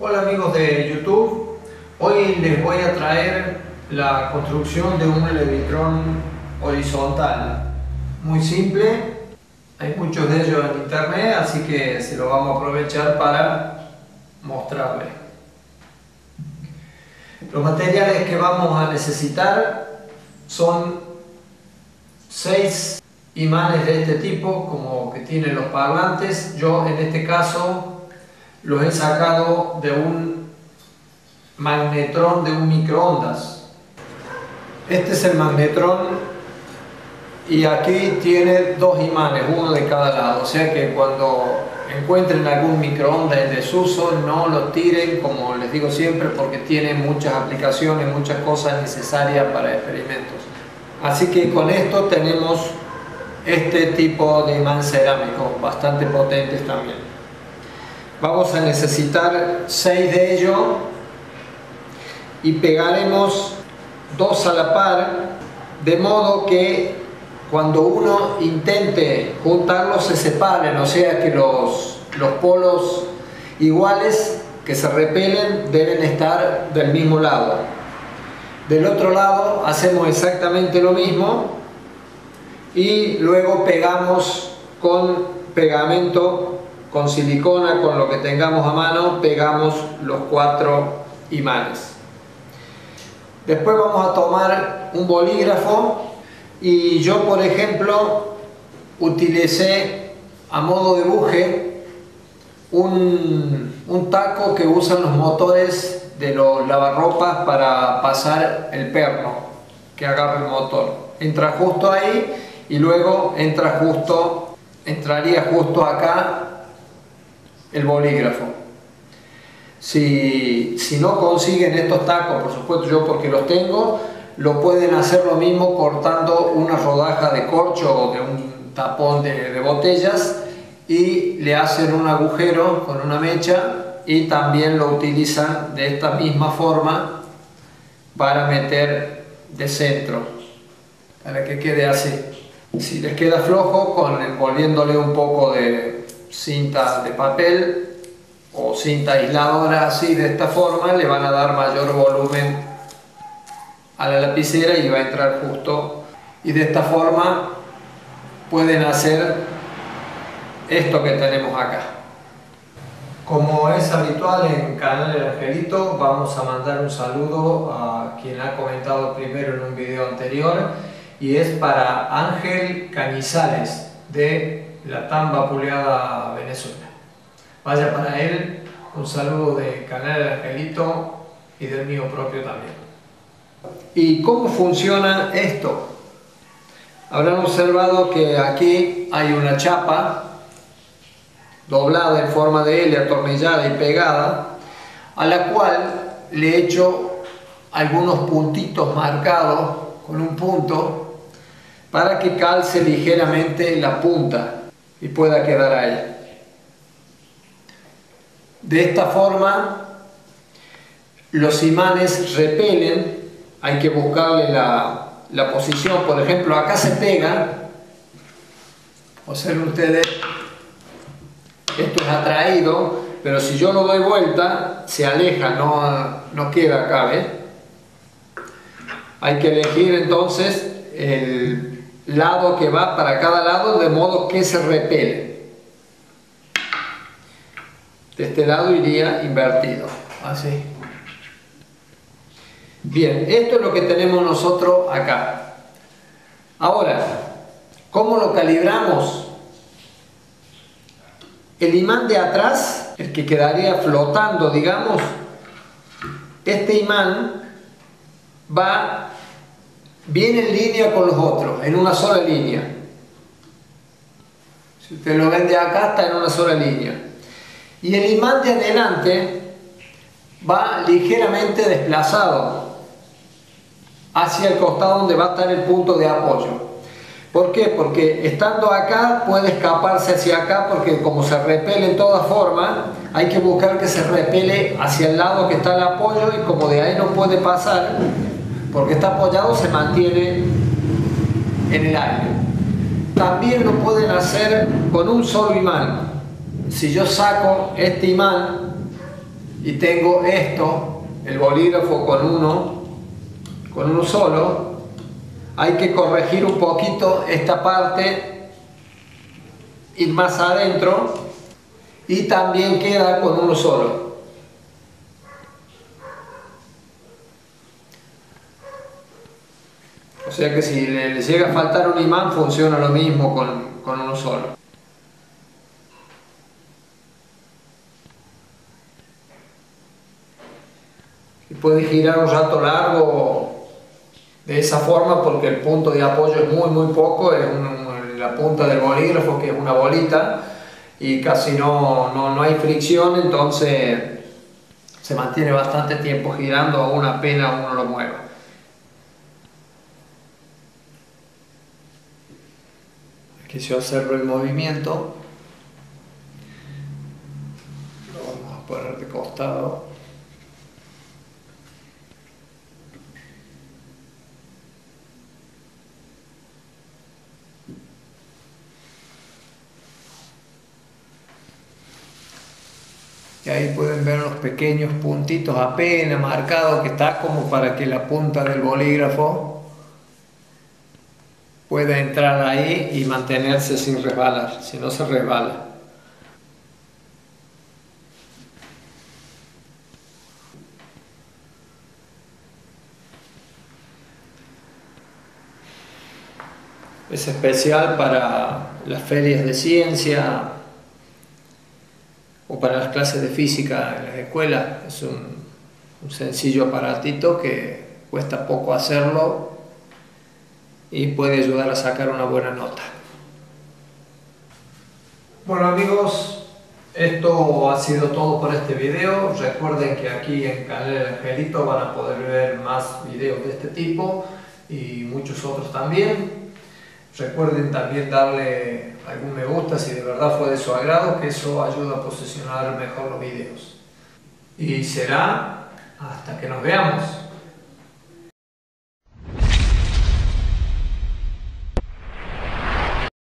Hola amigos de YouTube, hoy les voy a traer la construcción de un Levitron horizontal. Muy simple, hay muchos de ellos en internet, así que se lo vamos a aprovechar para mostrarles. Los materiales que vamos a necesitar son 6 imanes de este tipo, como que tienen los parlantes. Yo en este caso los he sacado de un magnetrón de un microondas. Este es el magnetrón y aquí tiene 2 imanes, uno de cada lado, o sea que cuando encuentren algún microondas en desuso no lo tiren, como les digo siempre, porque tiene muchas aplicaciones, muchas cosas necesarias para experimentos. Así que con esto tenemos este tipo de imán cerámico, bastante potentes también. Vamos a necesitar 6 de ellos y pegaremos 2 a la par, de modo que cuando uno intente juntarlos se separen, o sea que los polos iguales que se repelen deben estar del mismo lado. Del otro lado hacemos exactamente lo mismo y luego pegamos con pegamento, con silicona, con lo que tengamos a mano, pegamos los 4 imanes. Después vamos a tomar un bolígrafo y yo, por ejemplo, utilicé a modo de buje un taco que usan los motores de los lavarropas para pasar el perno que agarra el motor. Entra justo ahí y luego entraría justo acá el bolígrafo. Si no consiguen estos tacos, por supuesto yo porque los tengo, lo pueden hacer lo mismo cortando una rodaja de corcho o de un tapón de botellas y le hacen un agujero con una mecha y también lo utilizan de esta misma forma para meter de centro, para que quede así. Si les queda flojo, envolviéndole un poco de cinta de papel o cinta aisladora así, de esta forma le van a dar mayor volumen a la lapicera y va a entrar justo, y de esta forma pueden hacer esto que tenemos acá. Como es habitual en Canal El Angelito, vamos a mandar un saludo a quien ha comentado primero en un video anterior, y es para Ángel Cañizales de La Tamba Puleada, Venezuela. Vaya para él un saludo de Canal El Angelito y del mío propio también. ¿Y cómo funciona esto? Habrán observado que aquí hay una chapa doblada en forma de L, atornillada y pegada, a la cual le he hecho algunos puntitos marcados con un punto para que calce ligeramente la punta y pueda quedar ahí. De esta forma los imanes repelen. Hay que buscarle la posición. Por ejemplo, acá se pega, observen ustedes, esto es atraído, pero si yo lo doy vuelta se aleja, no queda acá, ¿ves? Hay que elegir entonces el lado que va para cada lado, de modo que se repele. De este lado iría invertido, así. Bien, esto es lo que tenemos nosotros acá. Ahora, ¿cómo lo calibramos? El imán de atrás, el que quedaría flotando, digamos, este imán va bien en línea con los otros, en una sola línea. Si usted lo ven de acá, está en una sola línea. Y el imán de adelante va ligeramente desplazado hacia el costado donde va a estar el punto de apoyo. ¿Por qué? Porque estando acá puede escaparse hacia acá, porque como se repele en todas formas, hay que buscar que se repele hacia el lado que está el apoyo, y como de ahí no puede pasar, porque está apoyado, se mantiene en el aire. También lo pueden hacer con un solo imán. Si yo saco este imán y tengo esto, el bolígrafo con uno solo, hay que corregir un poquito esta parte, ir más adentro, y también queda con uno solo. O sea que si le llega a faltar un imán, funciona lo mismo con uno solo. Y puede girar un rato largo de esa forma porque el punto de apoyo es muy poco, es la punta del bolígrafo, que es una bolita, y casi no hay fricción, entonces se mantiene bastante tiempo girando, aún apenas uno lo mueva. Aquí se observa el movimiento, lo vamos a poner de costado. Y ahí pueden ver los pequeños puntitos apenas marcados, que está como para que la punta del bolígrafo pueda entrar ahí y mantenerse sin resbalar, si no se resbala. Es especial para las ferias de ciencia o para las clases de física en las escuelas. Es un sencillo aparatito que cuesta poco hacerlo y puede ayudar a sacar una buena nota. Bueno amigos, esto ha sido todo por este video. Recuerden que aquí en Canal El Angelito van a poder ver más videos de este tipo y muchos otros también. Recuerden también darle algún me gusta si de verdad fue de su agrado, que eso ayuda a posicionar mejor los videos. Y será hasta que nos veamos.